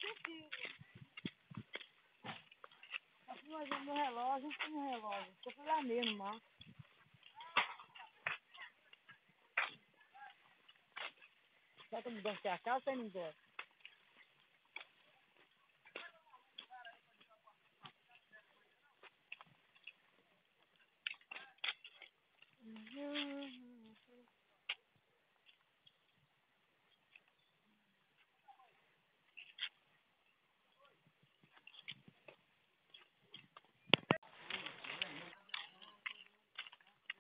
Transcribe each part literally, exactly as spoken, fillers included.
Mas o meu relógio, não tem meu relógio. Eu fui lá mesmo, lá. Será que eu me gostei a casa ou não gosto?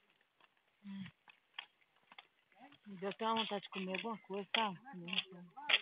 Me deu até uma vontade de comer alguma coisa, sabe?